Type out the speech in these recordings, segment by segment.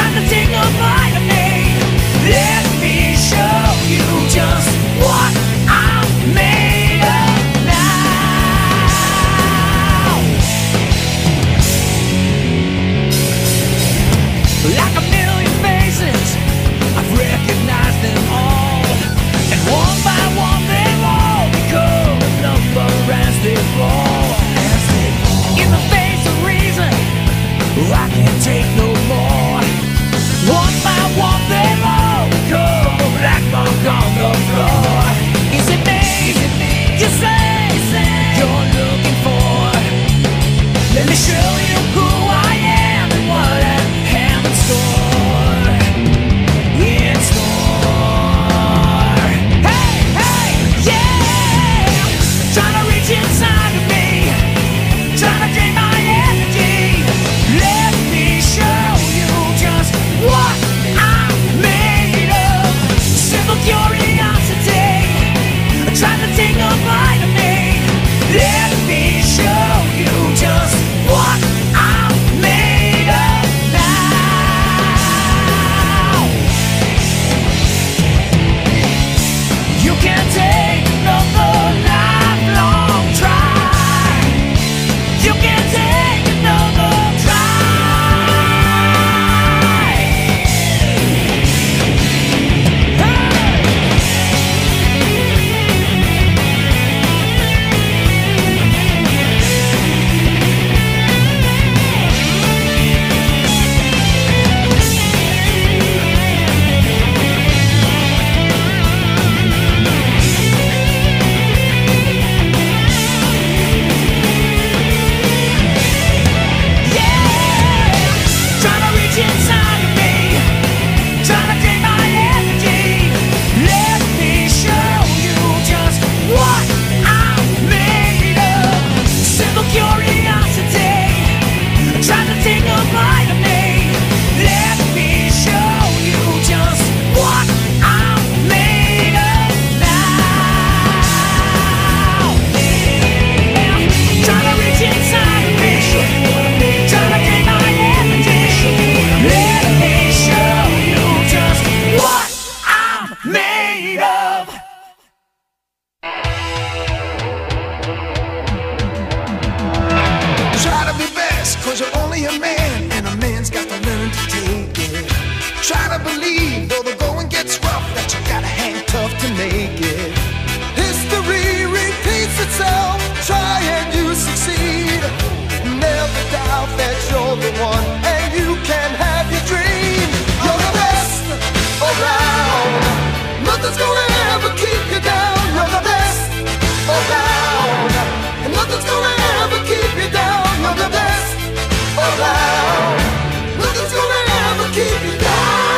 trying to take a bite of me. Let me show you just what I'm made of now. Like a million faces, I've recognized them all, and one by one they all become a number as they fall. In the face of reason, I can't take no more. One by one they all become a black mark on the floor. Is it me you say you're looking for? Let me show you who I am and what I have in store. In store. Hey, hey, yeah. Trying to reach inside of me, trying to drain my energy. Let me show you just what I'm made of. Simple curiosity, trying to take a bite of me. Let me show you just what I'm made of now. You can't take another lifelong try. You can't take another try. Trying to reach inside of me, trying to drain my energy. Let me show you just what I'm made of. Simple curiosity, trying to take a bite of me. Let me show you just what I'm made of now. Trying to reach inside of me, trying to drain my energy. Let me show you just what I'm made of. Try to be best, cause you're only a man, and a man's got to learn to take it. Try to believe, though the going gets rough, that you gotta hang tough to make it. History repeats itself, try and you succeed. Never doubt that you're the one, and you can have your dream. You're the best around, nothing's gonna ever keep you down. You're the best around, and nothing's gonna ever keep you down. You're the best around, nothing's gonna ever keep you down.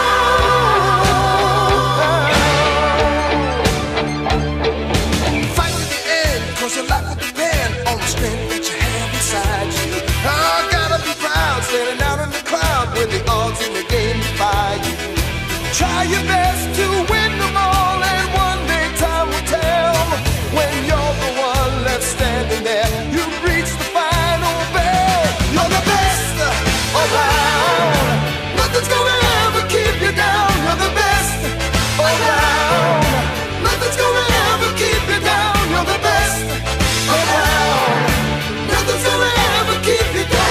Fight to the end, cause your life will depend on the strength that you have inside you. I gotta be proud, standing out in the crowd when the odds in the game defy you. Try your best to win them all, and one day time will tell. When you're the one left standing there, you've reached the final bell. You're the best around, nothing's gonna ever keep you down. You're the best around, nothing's gonna ever keep you down. You're the best around, nothing's gonna ever keep you down.